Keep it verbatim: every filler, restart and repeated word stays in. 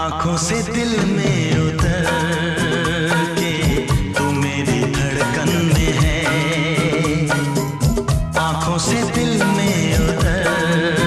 आंखों से दिल में उतर के तू मेरी धड़कन में है, आंखों से दिल में उतर